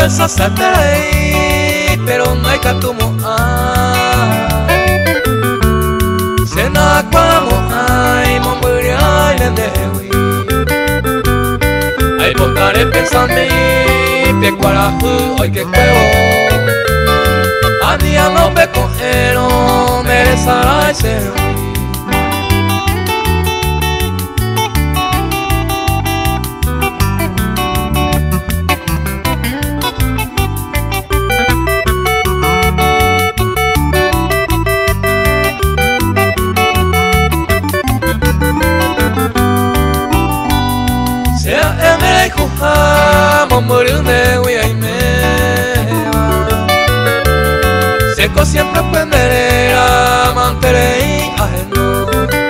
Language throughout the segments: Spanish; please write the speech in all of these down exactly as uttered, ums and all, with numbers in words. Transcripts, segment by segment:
esa se te pero no hay que tumo se na kwamo ay momburi ay nendewi ay botaré pensando pe cuarahu hoy que cuevo a día no pe cojero merezará ese Seco siempre aprenderá mantener ajeno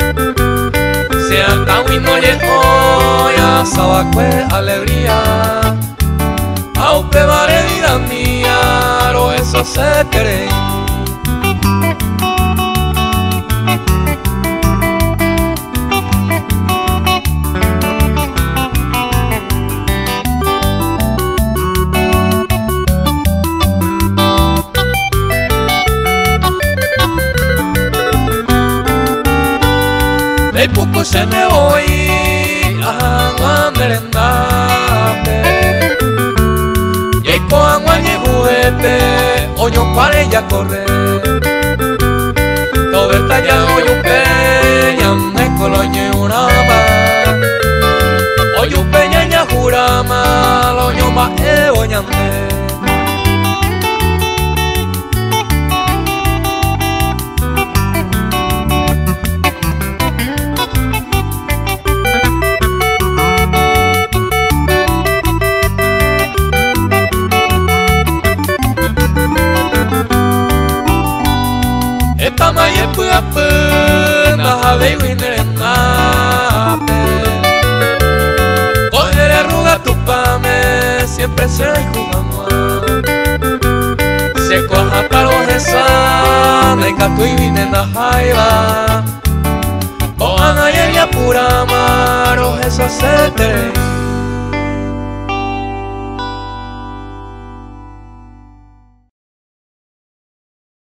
sea tan y no llegó ya sabacue alegría aupe vare vida mía lo eso se cree de poco se me voy a merendarte y hay con juguete hoyo para ella correr todo el talla hoyo peña me coloñe una más hoyo peña ya jura mal hoyo más e boñante Tamaye pua puna habe winerenate coger arruga tu pame siempre será jugamos se coja palo esa me catu y vine na jaiba o anaye ya pura maro eso se te